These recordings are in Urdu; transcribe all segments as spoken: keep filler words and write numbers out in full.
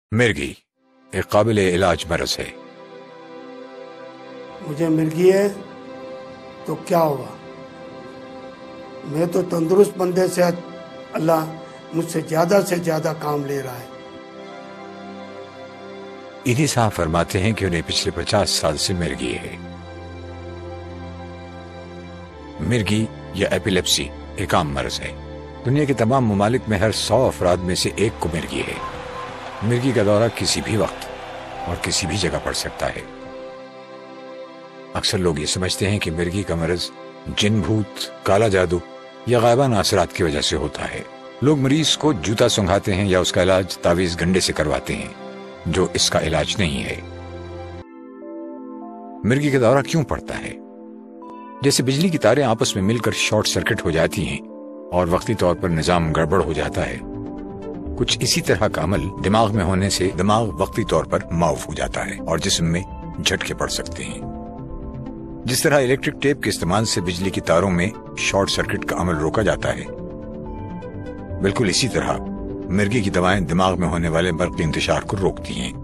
مرگی ایک قابل علاج مرض ہے۔ مجھے مرگی ہے تو کیا ہوا؟ میں تو تندرست بندے سے اللہ مجھ سے زیادہ سے زیادہ کام لے رہا ہے۔ ایدھی صاحب فرماتے ہیں کہ انہیں پچھلے پچاس سال سے مرگی ہے۔ مرگی یا ایپیلیپسی ایک عام مرض ہے۔ دنیا کے تمام ممالک میں ہر سو افراد میں سے ایک کو مرگی ہے۔ مرگی کا دورہ کسی بھی وقت اور کسی بھی جگہ پڑ سکتا ہے۔ اکثر لوگ یہ سمجھتے ہیں کہ مرگی کا مرض جن بھوت، کالا جادو یا غائبانہ اثرات کی وجہ سے ہوتا ہے۔ لوگ مریض کو جوتا سنگھاتے ہیں یا اس کا علاج تعویذ گنڈے سے کرواتے ہیں، جو اس کا علاج نہیں ہے۔ مرگی کا دورہ کیوں پڑتا ہے؟ جیسے بجلی کی تاریں آپس میں مل کر شارٹ سرکٹ ہو جاتی ہیں اور وقتی طور پر نظام گڑبڑ ہو جاتا ہے، کچھ اسی طرح کا عمل دماغ میں ہونے سے دماغ وقتی طور پر معاف ہو جاتا ہے اور جسم میں جھٹکے پڑ سکتے ہیں۔ جس طرح الیکٹرک ٹیپ کے استعمال سے بجلی کی تاروں میں شارٹ سرکٹ کا عمل روکا جاتا ہے، بالکل اسی طرح مرگی کی دوائیں دماغ میں ہونے والے برقی انتشار کو روکتی ہیں۔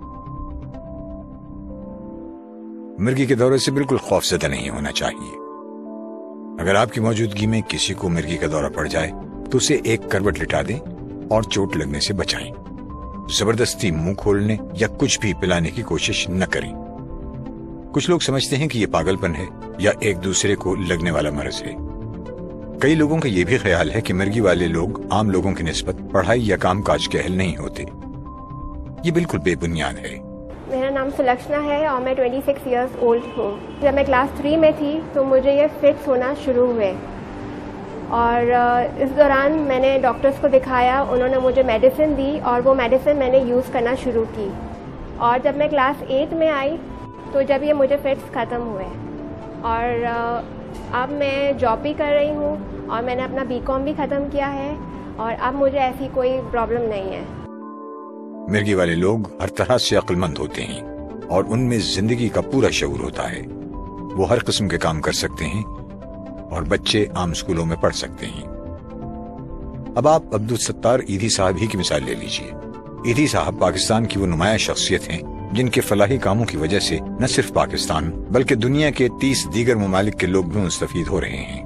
مرگی کے دورے سے بالکل خوف زدہ نہیں ہونا چاہیے۔ اگر آپ کی موجودگی میں کسی کو مرگی کا دورہ پڑ جائے تو اسے ایک کروٹ لٹا دیں اور چوٹ لگنے سے بچائیں۔ زبردستی منہ کھولنے یا کچھ بھی پلانے کی کوشش نہ کریں۔ کچھ لوگ سمجھتے ہیں کہ یہ پاگل پن ہے یا ایک دوسرے کو لگنے والا مرض ہے۔ کئی لوگوں کا یہ بھی خیال ہے کہ مرگی والے لوگ عام لوگوں کی نسبت پڑھائی یا کام کاج کے اہل نہیں ہوتے۔ یہ بالکل بے بنیاد ہے۔ میرا نام سلکشنا ہے اور میں چھبیس ایئرس اولڈ ہوں۔ جب میں کلاس تھری میں تھی تو مجھے یہ فٹس ہونا شروع ہوئے اور اس دوران میں نے ڈاکٹرز کو دکھایا، انہوں نے مجھے میڈیسن دی اور وہ میڈیسن میں نے یوز کرنا شروع کی۔ اور جب میں کلاس ایٹ میں آئی تو جب یہ مجھے فٹس ختم ہوئے اور اب میں جاب بھی کر رہی ہوں اور میں نے اپنا بی کام بھی ختم کیا ہے اور اب مجھے ایسی کوئی پرابلم نہیں ہے۔ مرگی والے لوگ ہر طرح سے عقل مند ہوتے ہیں اور ان میں زندگی کا پورا شعور ہوتا ہے۔ وہ ہر قسم کے کام کر سکتے ہیں اور بچے عام سکولوں میں پڑھ سکتے ہیں۔ اب آپ عبدالستار ایدھی صاحب ہی کی مثال لے لیجئے۔ ایدھی صاحب پاکستان کی وہ نمایاں شخصیت ہیں جن کے فلاحی کاموں کی وجہ سے نہ صرف پاکستان بلکہ دنیا کے تیس دیگر ممالک کے لوگ بھی مستفید ہو رہے ہیں۔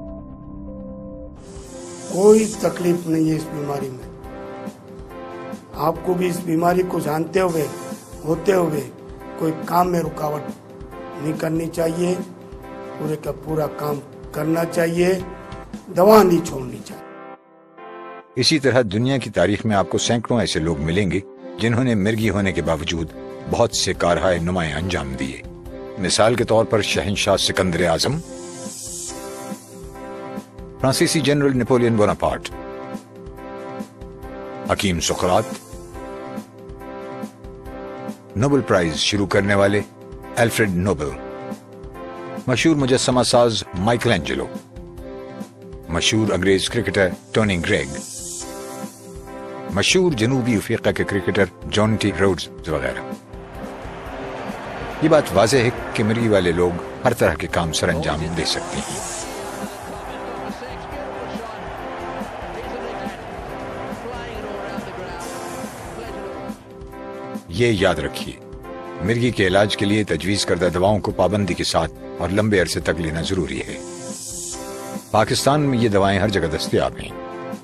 کوئی تکلیف نہیں ہے اس بیماری میں۔ آپ کو بھی اس بیماری کو جانتے ہوئے ہوتے ہوئے کوئی کام میں رکاوٹ نہیں کرنی چاہیے، پورے کا پورا کام کرنا چاہیے، دوا نہیں چھوڑنی چاہیے۔ اسی طرح دنیا کی تاریخ میں آپ کو سینکڑوں ایسے لوگ ملیں گے جنہوں نے مرگی ہونے کے باوجود بہت سے کارہائے نمایاں انجام دیے۔ مثال کے طور پر شہنشاہ سکندر اعظم، فرانسیسی جنرل نیپولین بوناپارٹ، حکیم سقراط، نوبل پرائز شروع کرنے والے الفریڈ نوبل، مشہور مجسمہ ساز مائیکل اینجلو، مشہور انگریز کرکٹر ٹونی گریگ، مشہور جنوبی افریقہ کے کرکٹر جان ٹی روڈز وغیرہ۔ یہ بات واضح ہے کہ مرگی والے لوگ ہر طرح کے کام سر انجام دے سکتے ہیں۔ یہ یاد رکھیے، مرگی کے علاج کے لیے تجویز کردہ دواؤں کو پابندی کے ساتھ اور لمبے عرصے تک لینا ضروری ہے۔ پاکستان میں یہ دوائیں ہر جگہ دستیاب ہیں۔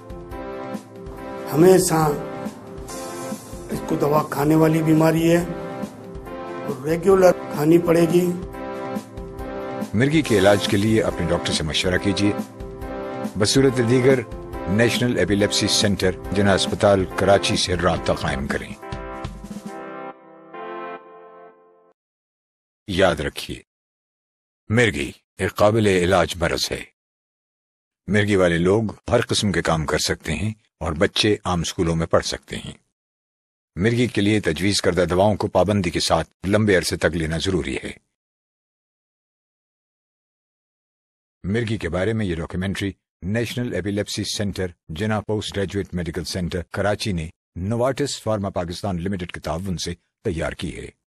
ہمیشہ اس کو دوا کھانے والی بیماری ہے، ریگولر کھانی پڑے گی۔ مرگی کے علاج کے لیے اپنے ڈاکٹر سے مشورہ کیجیے۔ بصورت دیگر نیشنل ایپیلیپسی سینٹر جناح اسپتال کراچی سے رابطہ قائم کریں۔ یاد رکھیے، مرگی ایک قابل علاج مرض ہے۔ مرگی والے لوگ ہر قسم کے کام کر سکتے ہیں اور بچے عام سکولوں میں پڑھ سکتے ہیں۔ مرگی کے لیے تجویز کردہ دواؤں کو پابندی کے ساتھ لمبے عرصے تک لینا ضروری ہے۔ مرگی کے بارے میں یہ documentary national epilepsy centre Jinnah post graduate medical centre Karachi نے نوارٹس فارما پاکستان لمیٹڈ کے تعاون سے تیار کی ہے۔